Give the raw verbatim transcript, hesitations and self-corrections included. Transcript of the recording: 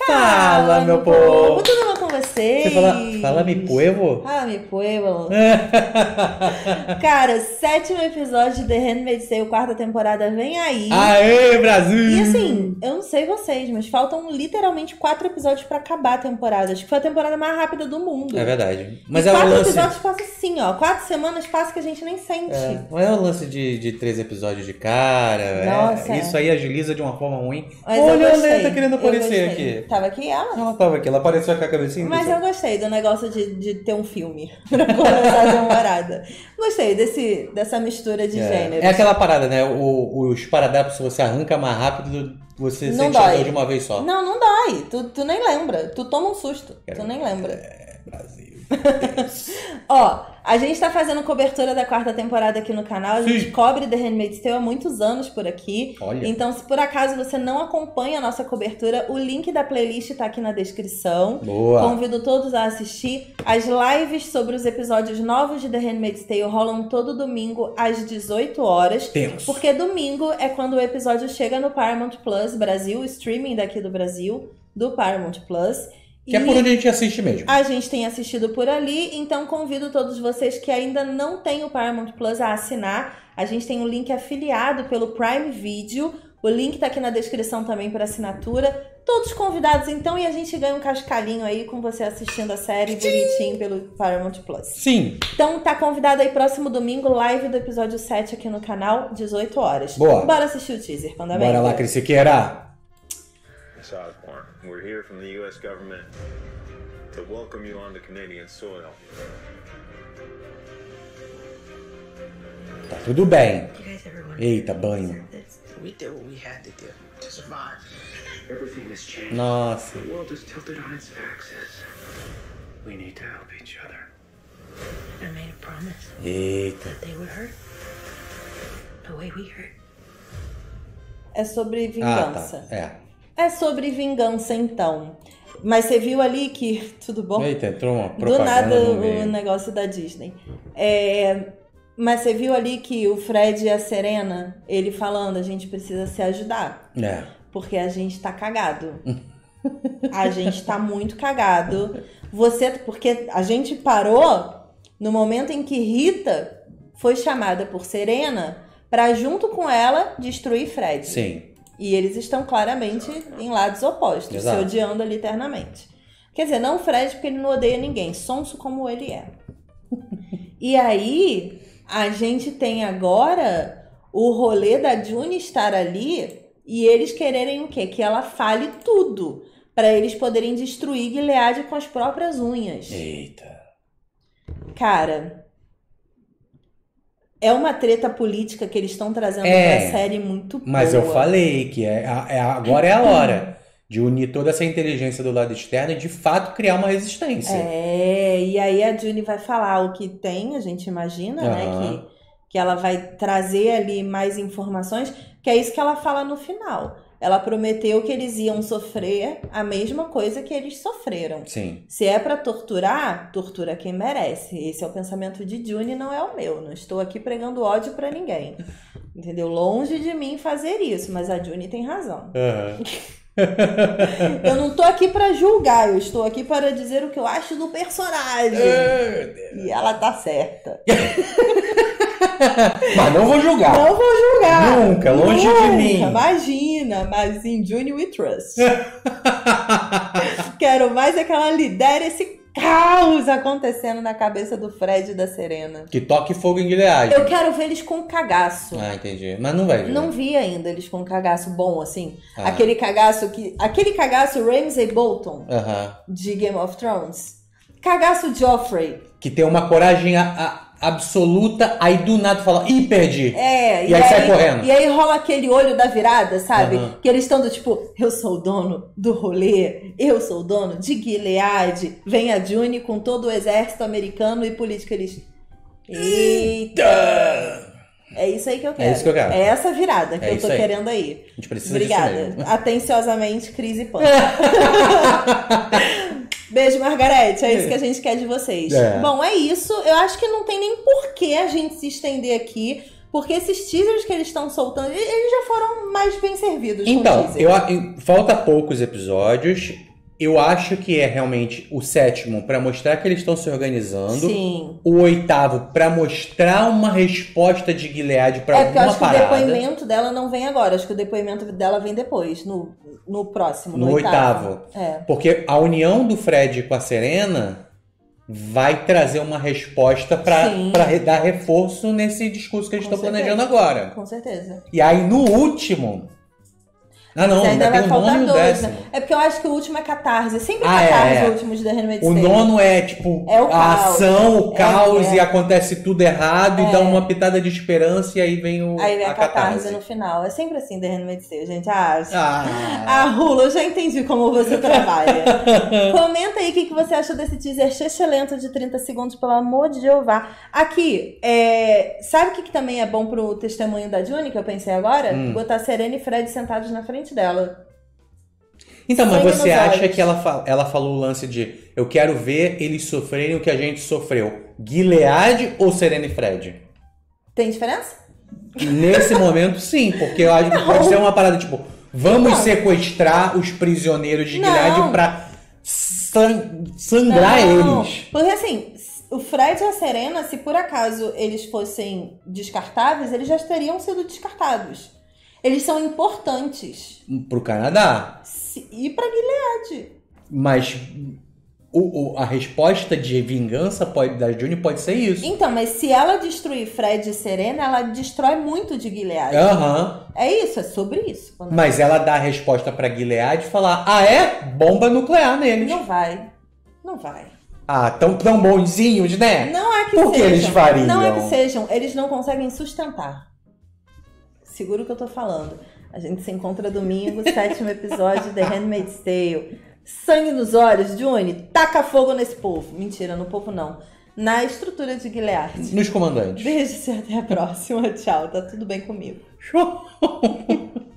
Fala, meu povo! Tudo bom com vocês? Você fala, fala mi puevo? Fala mi puevo. Cara, sétimo episódio de The Handmaid's Tale, quarta temporada, vem aí. Aê, Brasil! E assim, eu não sei vocês, mas faltam literalmente quatro episódios pra acabar a temporada. Acho que foi a temporada mais rápida do mundo. É verdade. Mas e é o quatro lance... episódios passam assim, ó. Quatro semanas passam que a gente nem sente. É, não é o lance de, de três episódios de cara. Nossa, é, é. Isso aí agiliza de uma forma ruim. Mas Olha, eu a gostei. Leia tá querendo Eu aparecer gostei. aqui. Tava aqui ela? Ela tava aqui, ela apareceu com a cabecinha. Mas pessoal. eu gostei do negócio de, de ter um filme pra começar a temporada. Gostei desse, dessa mistura de é. gêneros. É aquela parada, né? O, os paradrapos, se você arranca mais rápido, você Não sente a dói. dor de uma vez só. Não, não dói. Tu, tu nem lembra. Tu toma um susto. Quero... Tu nem lembra. É, Brasil. Ó, a gente tá fazendo cobertura da quarta temporada aqui no canal. A gente Sim. cobre The Handmaid's Tale há muitos anos por aqui. Olha. Então, se por acaso você não acompanha a nossa cobertura, o link da playlist tá aqui na descrição. Boa. Convido todos a assistir. As lives sobre os episódios novos de The Handmaid's Tale rolam todo domingo às dezoito horas. Temos. Porque domingo é quando o episódio chega no Paramount Plus Brasil, o streaming daqui do Brasil, do Paramount Plus. Que é por onde a gente assiste mesmo. A gente tem assistido por ali, então convido todos vocês que ainda não têm o Paramount Plus a assinar. A gente tem um link afiliado pelo Prime Video. O link tá aqui na descrição também para assinatura. Todos convidados então, e a gente ganha um cascalhinho aí com você assistindo a série bonitinho pelo Paramount Plus. Sim. Então tá convidado aí próximo domingo, live do episódio sete aqui no canal, dezoito horas. Boa. Bora assistir o teaser, Panda Bora lá, Crisiqueira. Miss Osborne, we're here from the U S government to welcome you onto Canadian soil. Tá tudo bem. You guys ever wonder Eita, if banho. we deserve this? We did what we had to do to survive. Everything has changed. Nossa. The world is tilted on its axis. We need to help each other. I made a promise Eita. that they would hurt the way we hurt. É sobre vingança. Ah, tá. É. É sobre vingança, então. Mas você viu ali que... Tudo bom? Eita, entrou uma Do propaganda nada no o meio. negócio da Disney. É, mas você viu ali que o Fred e a Serena, ele falando, a gente precisa se ajudar. É. Porque a gente tá cagado. A gente tá muito cagado. Você, porque a gente parou no momento em que Rita foi chamada por Serena pra, junto com ela, destruir Fred. Sim. E eles estão claramente em lados opostos, Exato. se odiando ali eternamente. Quer dizer, não o Fred, porque ele não odeia ninguém, sonso como ele é. E aí, a gente tem agora o rolê da June estar ali e eles quererem o quê? Que ela fale tudo, pra eles poderem destruir Gilead com as próprias unhas. Eita. Cara, é uma treta política que eles estão trazendo É, pra série muito boa. Mas eu falei que é, é- agora é a hora de unir toda essa inteligência do lado externo e de fato criar uma resistência. É, e aí a June vai falar o que tem, a gente imagina, né? Aham. Que, que ela vai trazer ali mais informações, que é isso que ela fala no final. Ela prometeu que eles iam sofrer a mesma coisa que eles sofreram. Sim. Se é pra torturar, tortura quem merece. Esse é o pensamento de June, não é o meu. Não estou aqui pregando ódio pra ninguém. Entendeu? Longe de mim fazer isso, mas a June tem razão. Aham. Eu não tô aqui pra julgar, eu estou aqui para dizer o que eu acho do personagem. E ela tá certa. Mas não vou julgar. Não vou julgar. Nunca, longe de Nunca, mim. Imagina, mas em June we trust. Quero mais é que ela lidere esse caos acontecendo na cabeça do Fred e da Serena. Que toque fogo em Gilead. Eu quero ver eles com cagaço. Ah, entendi. Mas não vai ver. Não vi ainda eles com cagaço bom, assim. Ah. Aquele cagaço que... Aquele cagaço Ramsay Bolton, Aham. de Game of Thrones. Cagaço Joffrey. Que tem uma coragem a- a- absoluta, aí do nada fala, ih, perdi. É, E aí sai correndo. E aí rola aquele olho da virada, sabe? Aham. Que eles estão do tipo, eu sou o dono do rolê, eu sou o dono de Gilead. Vem a June com todo o exército americano e política, eles... Eita! É isso aí que eu quero. É isso que eu quero. É essa virada que É eu isso tô aí. querendo aí. A gente precisa disso Obrigada. mesmo. Atenciosamente, Cris e Pan. Beijo, Margarete. É isso que a gente quer de vocês. É. Bom, é isso. Eu acho que não tem nem porquê a gente se estender aqui, porque esses teasers que eles estão soltando, eles já foram mais bem servidos com Então, teaser. eu, eu- falta poucos episódios. Eu acho que é realmente o sétimo pra mostrar que eles estão se organizando. Sim. O oitavo pra mostrar uma resposta de Gilead pra É porque eu alguma acho que o parada. depoimento dela não vem agora. Acho que o depoimento dela vem depois, no, no próximo, no, No oitavo. oitavo. É. Porque a união do Fred com a Serena vai trazer uma resposta pra, Sim. pra re- dar reforço nesse discurso que eles Com estão certeza. planejando agora. Com certeza. E aí no último... Ah não, Mas ainda ainda tem vai o nono faltar e o dois, décimo. né? É porque eu acho que o último é catarse. Sempre é Ah, é, catarse é. o último de The Handmaid's O Tale. nono é tipo É o a caos. ação, o É, caos é. e acontece tudo errado e É. dá uma pitada de esperança e aí vem o, Aí vem a, a catarse, catarse. no final. É sempre assim, The Handmaid's Tale, gente. Ah, Ah, ah, Rula, eu já entendi como você trabalha. Comenta aí o que que você achou desse teaser excelente de trinta segundos, pelo amor de Jeová. Aqui, é... sabe o que, que também é bom pro testemunho da Juni, que eu pensei agora? Hum. Botar Serena e Fred sentados na frente dela. então, mas Sangue você nos acha olhos. que ela, fa- ela falou o lance de eu quero ver eles sofrerem o que a gente sofreu? Gilead ou Serena e Fred? Tem diferença? Nesse momento, sim, porque eu acho que pode ser uma parada tipo, vamos Não. sequestrar os prisioneiros de Não. Gilead pra san- sangrar Não, eles. Porque assim, o Fred e a Serena, se por acaso eles fossem descartáveis, eles já teriam sido descartados. Eles são importantes. Pro Canadá. Se- E pra Gilead. Mas o, o- a resposta de vingança pode, da Juni pode ser isso. Então, mas se ela destruir Fred e Serena, ela destrói muito de Gilead. Aham. É isso, é sobre isso. Quando- Mas ela dá a resposta pra Gilead e falar, ah é? Bomba nuclear neles. Não vai. Não vai. Ah, tão, tão bonzinhos, né? Não é que Por que sejam. eles fariam? Não é que sejam. Eles não conseguem sustentar. Segura o que eu tô falando. A gente se encontra domingo, sétimo episódio de The Handmaid's Tale. Sangue nos olhos, Juni. Taca fogo nesse povo. Mentira, no povo não. Na estrutura de Gilead. Nos comandantes. Beijos e até a próxima. Tchau. Tá tudo bem comigo. Show!